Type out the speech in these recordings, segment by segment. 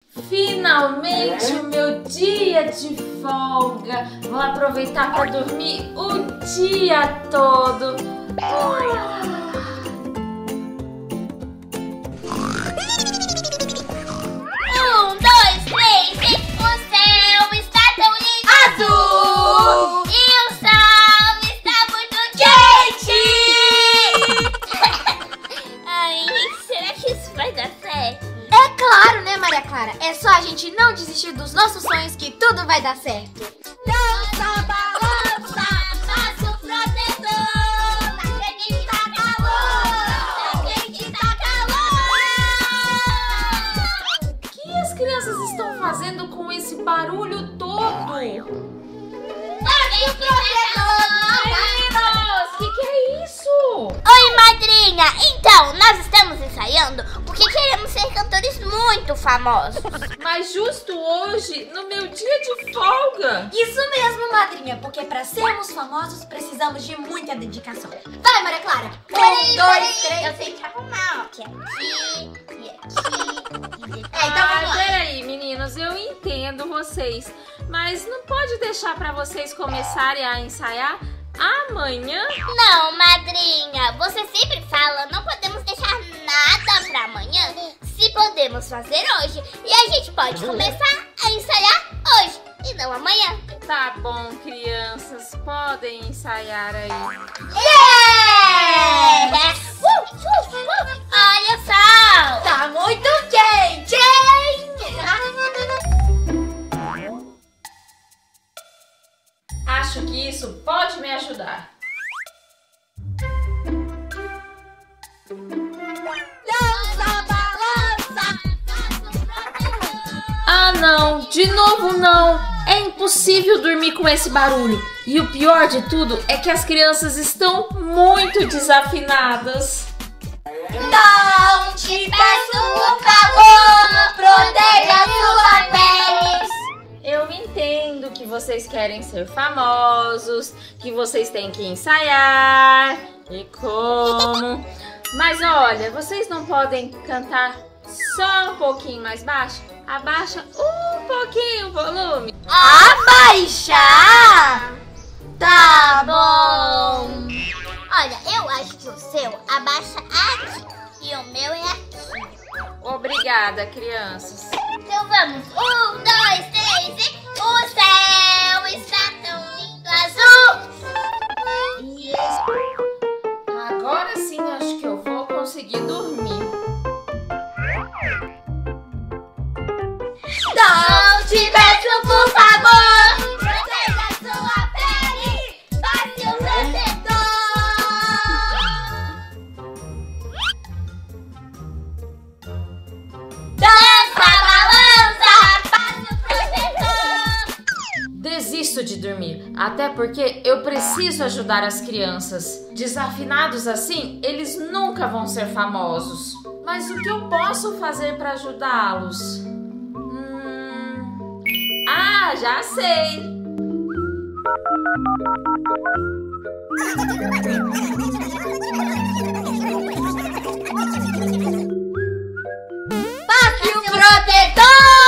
Finalmente o meu dia de folga. Vou aproveitar para dormir o dia todo. 1, 2, 3, o céu está tão lindo azul e o sol está muito quente. Ai, será que isso vai dar certo? É claro, né, Maria Clara? É só a gente não desistir dos nossos sonhos que tudo vai dar certo. Dança, balança, faça o protetor. Tá quente, tá calor. Tá quente, tá calor. O que as crianças estão fazendo com esse barulho todo? Olha o protetor. Meninos, que é isso? Oi, madrinha! Então, nós estamos ensaiando porque queremos ser cantores muito famosos. Mas justo hoje, no meu dia de folga. Isso mesmo, madrinha, porque para sermos famosos precisamos de muita dedicação. Vai, Maria Clara! 1, 2, 3. Eu sei que arrumar, ó. Que aqui, e aqui, e aqui. Então vamos lá. Peraí, meninos, eu entendo vocês, mas não pode deixar pra vocês começarem a ensaiar amanhã? Não, madrinha, você sempre fala, não podemos deixar nada pra amanhã. Se podemos fazer hoje, e a gente pode começar a ensaiar hoje e não amanhã. Tá bom, crianças, podem ensaiar aí. Yeah! Olha só! Tá muito quente, hein? Acho que isso pode me ajudar. Dança, balança, Ah, não, de novo não. É impossível dormir com esse barulho. E o pior de tudo é que as crianças estão muito desafinadas. não te peço, por favor, proteja sua pele. Eu entendo que vocês querem ser famosos, que vocês têm que ensaiar e como. Mas olha, vocês não podem cantar só um pouquinho mais baixo? Abaixa um pouquinho o volume. Abaixar? Tá bom. Olha, eu acho que o seu abaixa aqui e o meu é aqui. Obrigada, crianças. Então vamos, 1, 2, 3 e o céu está tão lindo azul. Isso. Agora sim acho que eu vou conseguir dormir. Não te peço, por favor, proteja sua pele, passe o protetor. Dança, balança, passe o protetor. Desisto de dormir, até porque eu preciso ajudar as crianças. Desafinados assim, eles nunca vão ser famosos. Mas o que eu posso fazer para ajudá-los? Ah, já sei! Passe o protetor!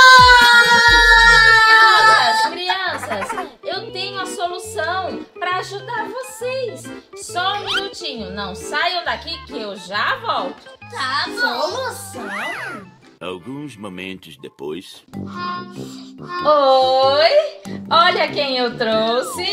Crianças, eu tenho a solução para ajudar vocês. Só um minutinho, não saiam daqui que eu já volto. Tá bom. Solução? Alguns momentos depois. Oi, olha quem eu trouxe.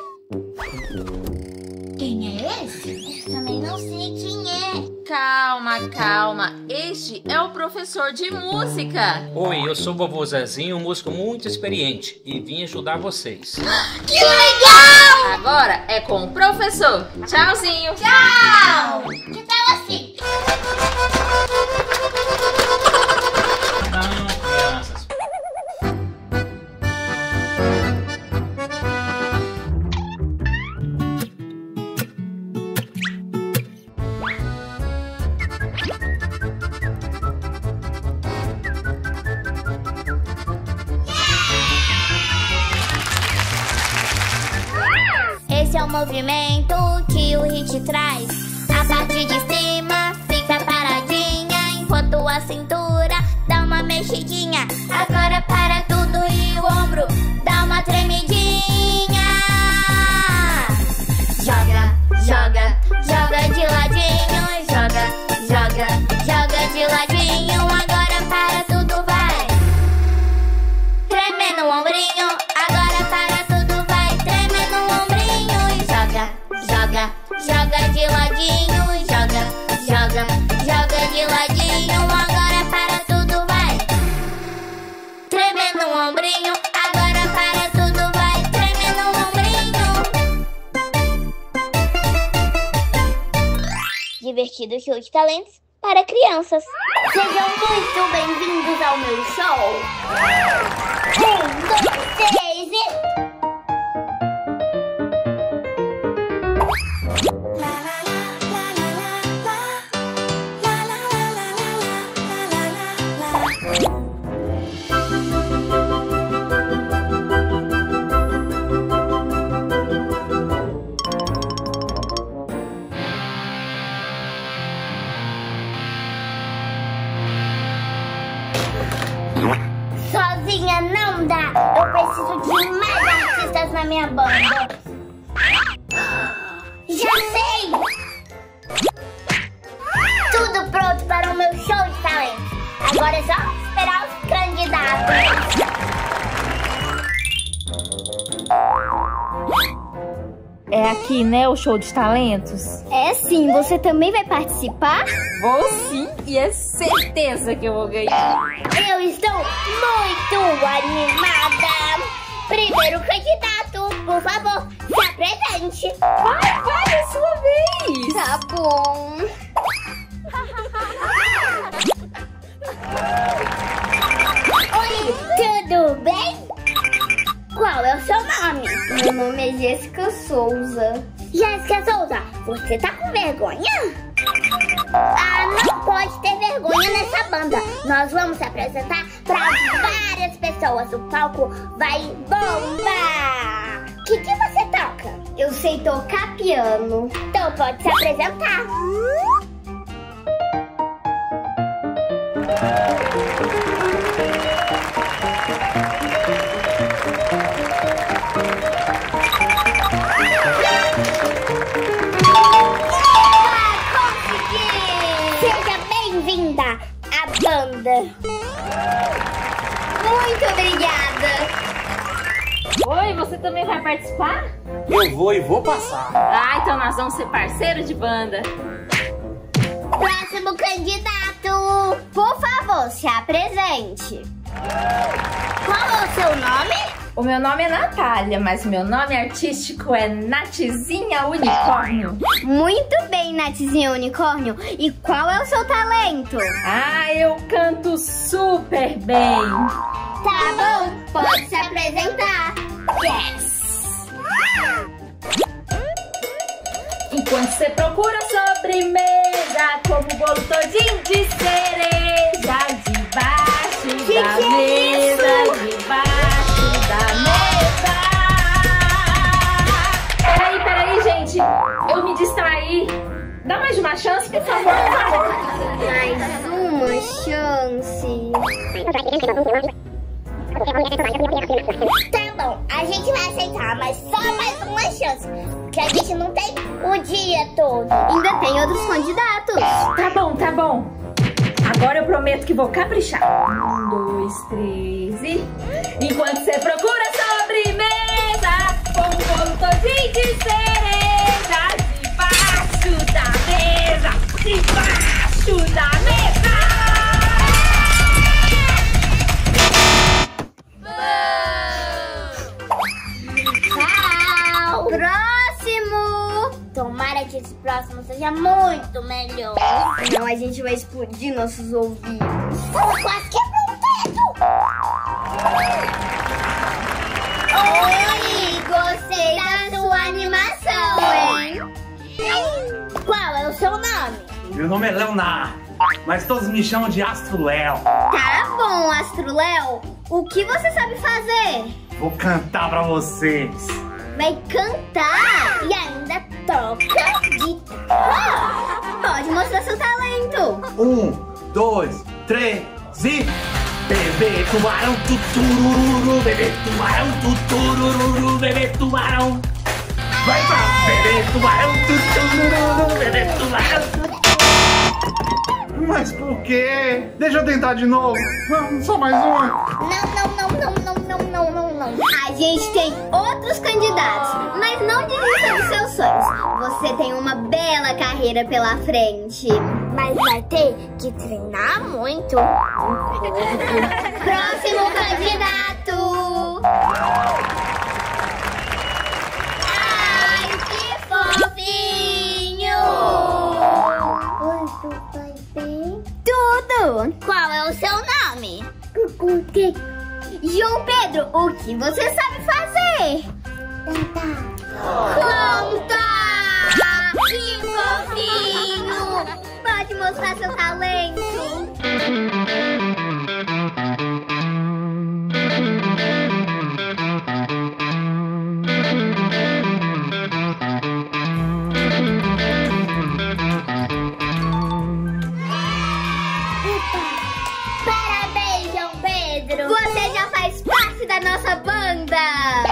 Quem é esse? Também não sei quem é. Calma, calma. Este é o professor de música. Oi, eu sou o vovô Zezinho, um músico muito experiente e vim ajudar vocês. Que legal! Agora é com o professor. Tchauzinho. Tchau! Que tal assim? Não, crianças. Esse é o movimento que o hit traz. A parte de cima fica paradinha, enquanto a cintura dá uma mexidinha. Agora para tudo e o ombro dá uma tremidinha. Joga, joga, joga de ladinho. Joga, joga, joga de ladinho. Agora para tudo vai tremer no ombrinho. Agora para tudo vai tremer no ombrinho. E joga, joga, joga de ladinho. Joga, joga, joga de ladinho. Agora para tudo vai tremer no ombrinho. Agora para tudo vai tremer no ombrinho. Divertido show de talentos para crianças. Sejam muito bem-vindos ao meu show. 1, 2, 3 e... Sozinha não dá. Eu preciso de mais artistas na minha banda. Já sei! Tudo pronto para o meu show de talentos. Agora é só esperar os candidatos. É aqui, né, o show de talentos? É sim, você também vai participar? Vou sim, e é certeza que eu vou ganhar. Eu estou muito animada. Primeiro candidato, por favor, se apresente. Vai, é sua vez. Tá bom. Oi, tudo bem? Qual é o seu nome? Meu nome é Jéssica Souza. Jéssica Souza, você tá com vergonha? Ah, não pode ter vergonha nessa banda. Nós vamos se apresentar pra várias pessoas. O palco vai bombar. O que você toca? Eu sei tocar piano. Então pode se apresentar. Seja bem-vinda à banda. Muito obrigada. Oi, você também vai participar? Eu vou e vou passar. Ah, então nós vamos ser parceiros de banda. Próximo candidato. Por favor, se apresente. Qual é o seu nome? O meu nome é Natália, mas meu nome artístico é Natizinha Unicórnio. Muito bem, Natizinha Unicórnio. E qual é o seu talento? Ah, eu canto super bem. Tá bom, pode se apresentar. Yes! Enquanto você procura sobremesa, como bolo todinho de cereja, debaixo da mesa, debaixo da mesa. Peraí, gente, eu me distraí. Dá mais uma chance, por favor. Mais uma chance. Tá bom, a gente vai aceitar, mas só mais uma chance. Porque a gente não tem o dia todo. Ainda tem outros candidatos. Tá bom. Agora eu prometo que vou caprichar. 1, 2, 3 e... Enquanto você procura sobremesa, com um bolo todinho de cereja, debaixo da mesa, debaixo da mesa. Tchau. Próximo. Tomara que esse próximo seja muito melhor. Senão a gente vai explodir nossos ouvidos. Ela quase quebrou o teto. Oi, gostei da sua animação, hein? Qual é o seu nome? Meu nome é Leonardo, mas todos me chamam de Astro Léo. Tá bom, Astro Léo. O que você sabe fazer? Vou cantar pra vocês. Vai cantar e ainda toca guitarra. Pode mostrar seu talento. 1, 2, 3 e... Bebê tubarão, tutururu, bebê tubarão, tutururu, bebê tubarão. Vai pra bebê tubarão, tutururu, bebê tubarão. Mas por quê? Deixa eu tentar de novo. Vamos, só mais uma. Não. A gente tem outros candidatos, mas não desista dos seus sonhos. Você tem uma bela carreira pela frente. Mas vai ter que treinar muito. Próximo candidato. Ai, que fofinho. Oi, tu vai bem? Tudo. Qual é o seu nome? João Pedro, o que você sabe fazer? Cantar! Que fofinho! Pode mostrar seu talento. Parabéns, João Pedro! Você já faz parte da nossa banda!